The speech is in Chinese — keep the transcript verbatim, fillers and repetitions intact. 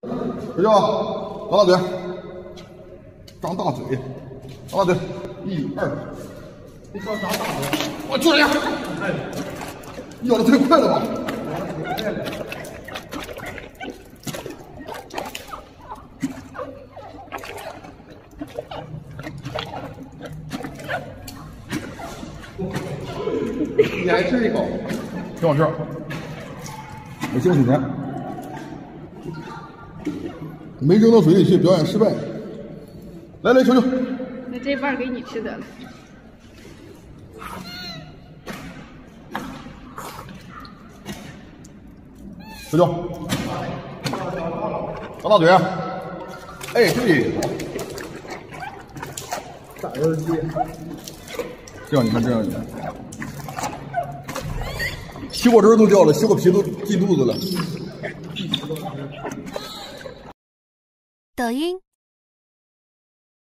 睡觉，张大嘴，张大嘴，张大嘴，一二， 你说张大嘴， 我就这样。哎，咬的太快了吧？ 你还吃一口？ 挺好吃。我辛苦几天，没扔到水里去，表演失败。来来，球球， 那这半给你吃得了。 球球，张大嘴，哎，对， 打游戏。 这样你看，这样你看。西瓜汁都掉了，西瓜皮都进肚子了。 抖音。